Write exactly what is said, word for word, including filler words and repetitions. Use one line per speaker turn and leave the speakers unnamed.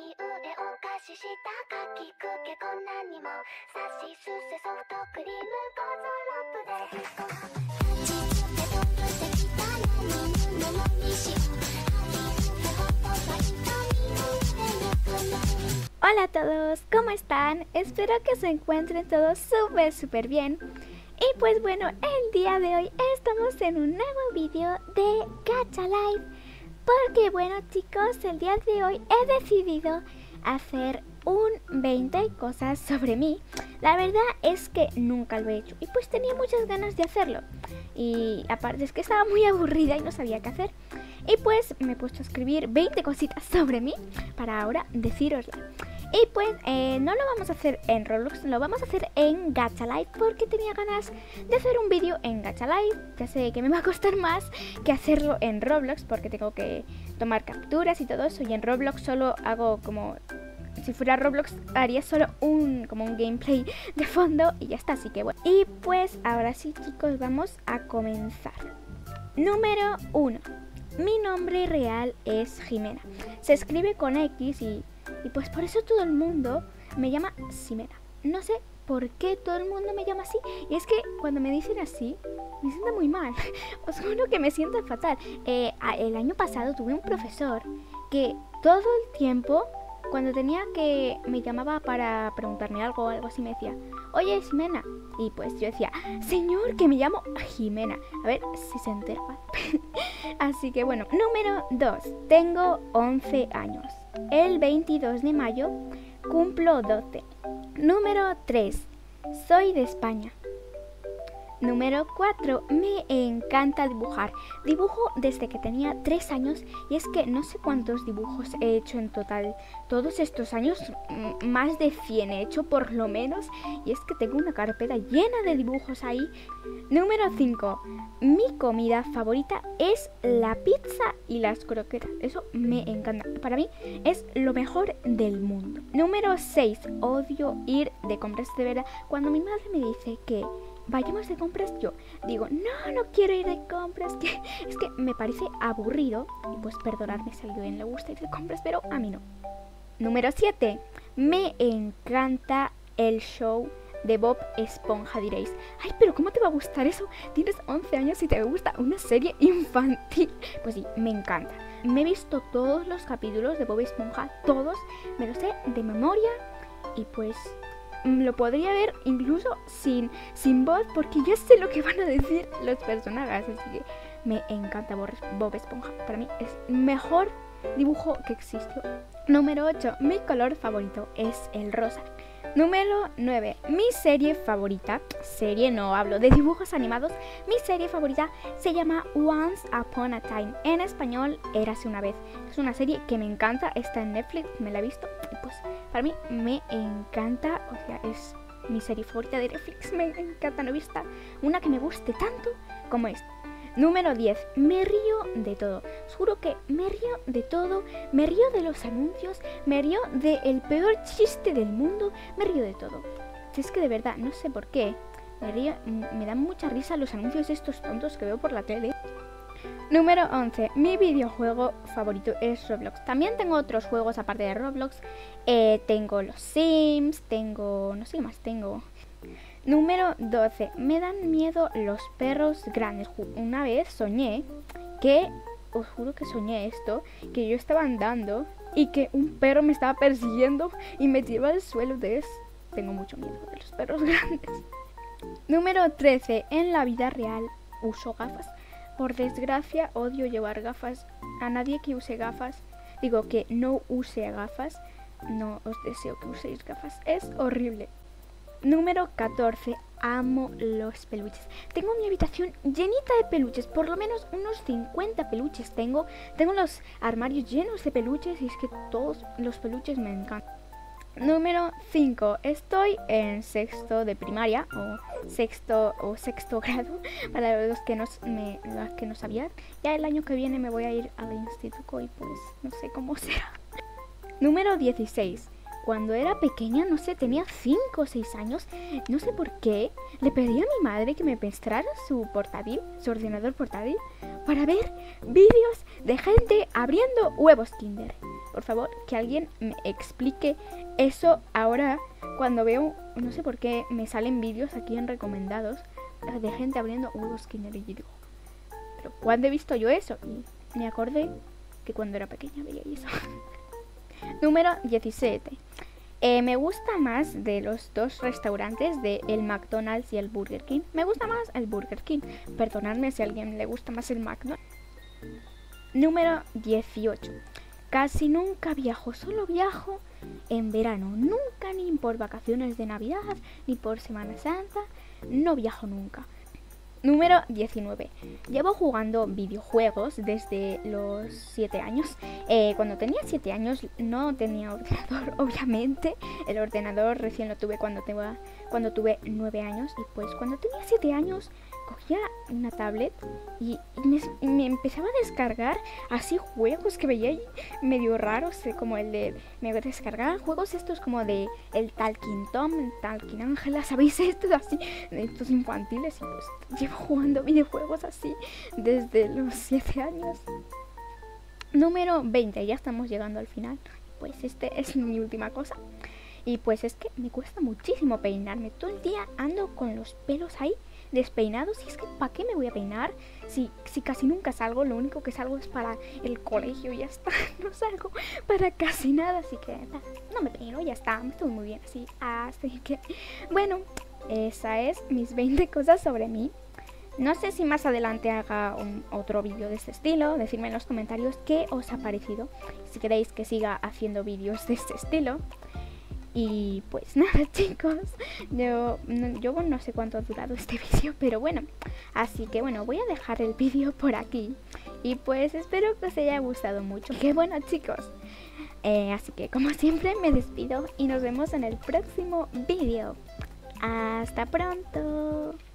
Hola a todos, ¿cómo están? Espero que se encuentren todos súper súper bien. Y pues bueno, el día de hoy estamos en un nuevo vídeo de Gacha Life. Porque bueno chicos, el día de hoy he decidido hacer un veinte cosas sobre mí. La verdad es que nunca lo he hecho y pues tenía muchas ganas de hacerlo. Y aparte es que estaba muy aburrida y no sabía qué hacer. Y pues me he puesto a escribir veinte cositas sobre mí para ahora decírosla. Y pues eh, no lo vamos a hacer en Roblox, lo vamos a hacer en Gacha Life porque tenía ganas de hacer un vídeo en Gacha Life. Ya sé que me va a costar más que hacerlo en Roblox porque tengo que tomar capturas y todo eso. Y en Roblox solo hago como... Si fuera Roblox haría solo un, como un gameplay de fondo y ya está, así que bueno. Y pues ahora sí chicos, vamos a comenzar. Número uno. Mi nombre real es Jimena. Se escribe con X y... Y pues por eso todo el mundo me llama Ximena. No sé por qué todo el mundo me llama así. Y es que cuando me dicen así, me siento muy mal. Os juro que me siento fatal. Eh, el año pasado tuve un profesor que todo el tiempo, cuando tenía que... me llamaba para preguntarme algo o algo así, me decía, oye Ximena. Y pues yo decía, señor, que me llamo Jimena. A ver si se entera. Así que bueno, número dos. Tengo once años. El veintidós de mayo cumplo doce. Número tres. Soy de España. Número cuatro. Me encanta dibujar. Dibujo desde que tenía tres años y es que no sé cuántos dibujos he hecho en total. Todos estos años, más de cien he hecho por lo menos. Y es que tengo una carpeta llena de dibujos ahí. Número cinco. Mi comida favorita es la pizza y las croquetas. Eso me encanta. Para mí es lo mejor del mundo. Número seis. Odio ir de compras de verdad. Cuando mi madre me dice que vayamos de compras, yo digo, no, no quiero ir de compras, que es que me parece aburrido. Y pues perdonadme si a alguien le gusta ir de compras, pero a mí no. Número siete. Me encanta el show de Bob Esponja. Diréis, ay, pero ¿cómo te va a gustar eso? Tienes once años y te gusta una serie infantil. Pues sí, me encanta. Me he visto todos los capítulos de Bob Esponja, todos, me los sé de memoria y pues... lo podría ver incluso sin, sin voz porque ya sé lo que van a decir los personajes. Así que me encanta Bob Esponja. Para mí es el mejor dibujo que existió. Número ocho. Mi color favorito es el rosa. Número nueve. Mi serie favorita, serie no hablo de dibujos animados, mi serie favorita se llama Once Upon a Time. En español, Érase una vez. Es una serie que me encanta, está en Netflix, me la he visto y pues para mí me encanta, o sea, es mi serie favorita de Netflix, me encanta, no he visto una que me guste tanto como esta. Número diez. Me río de todo. Os juro que me río de todo. Me río de los anuncios. Me río del peor chiste del mundo. Me río de todo. Es que de verdad, no sé por qué. Me río, me dan mucha risa los anuncios estos tontos que veo por la tele. Número once. Mi videojuego favorito es Roblox. También tengo otros juegos aparte de Roblox. Eh, tengo los Sims. Tengo... no sé qué más tengo. Número doce. Me dan miedo los perros grandes. Una vez soñé que, os juro que soñé esto, que yo estaba andando y que un perro me estaba persiguiendo y me tiró al suelo. De tengo mucho miedo de los perros grandes. Número trece. En la vida real uso gafas. Por desgracia odio llevar gafas. A nadie que use gafas, digo que no use gafas, no os deseo que uséis gafas. Es horrible. Número catorce. Amo los peluches. Tengo mi habitación llenita de peluches. Por lo menos unos cincuenta peluches tengo. Tengo los armarios llenos de peluches y es que todos los peluches me encantan. Número cinco. Estoy en sexto de primaria o sexto o sexto grado. Para los que no, me, los que no sabían. Ya el año que viene me voy a ir al instituto y pues no sé cómo será. Número dieciséis. Cuando era pequeña, no sé, tenía cinco o seis años, no sé por qué, le pedí a mi madre que me prestara su portátil, su ordenador portátil, para ver vídeos de gente abriendo huevos Kinder. Por favor, que alguien me explique eso ahora cuando veo, no sé por qué me salen vídeos aquí en recomendados de gente abriendo huevos Kinder y digo, pero ¿cuándo he visto yo eso? Y me acordé que cuando era pequeña veía eso. Número diecisiete. Eh, me gusta más de los dos restaurantes, de el McDonald's y el Burger King. Me gusta más el Burger King. Perdonadme si a alguien le gusta más el McDonald's. Número dieciocho. Casi nunca viajo, solo viajo en verano. Nunca, ni por vacaciones de Navidad, ni por Semana Santa. No viajo nunca. Número diecinueve. Llevo jugando videojuegos desde los siete años. Eh, cuando tenía siete años no tenía ordenador, obviamente. El ordenador recién lo tuve cuando, tuve, cuando tuve nueve años. Y pues cuando tenía siete años cogía una tablet y, y, me, y me empezaba a descargar así juegos que veía ahí medio raros, eh, como el de... Me descargaban juegos estos como de el Talking Tom, el Talking Angela, ¿sabéis? Estos así, estos infantiles. Y pues llevo jugando videojuegos así desde los siete años. Número veinte, ya estamos llegando al final. Pues este es mi última cosa. Y pues es que me cuesta muchísimo peinarme. Todo el día ando con los pelos ahí despeinados. Y es que ¿para qué me voy a peinar? Si, si casi nunca salgo, lo único que salgo es para el colegio y ya está. No salgo para casi nada. Así que no me peino, ya está. Me estoy muy bien así. Así que bueno, esa es mis veinte cosas sobre mí. No sé si más adelante haga un, otro vídeo de este estilo. Decidme en los comentarios qué os ha parecido. Si queréis que siga haciendo vídeos de este estilo. Y pues nada, chicos, yo no, yo no sé cuánto ha durado este vídeo, pero bueno, así que bueno, voy a dejar el vídeo por aquí. Y pues espero que os haya gustado mucho. Que bueno, chicos, eh, así que como siempre me despido y nos vemos en el próximo vídeo. Hasta pronto.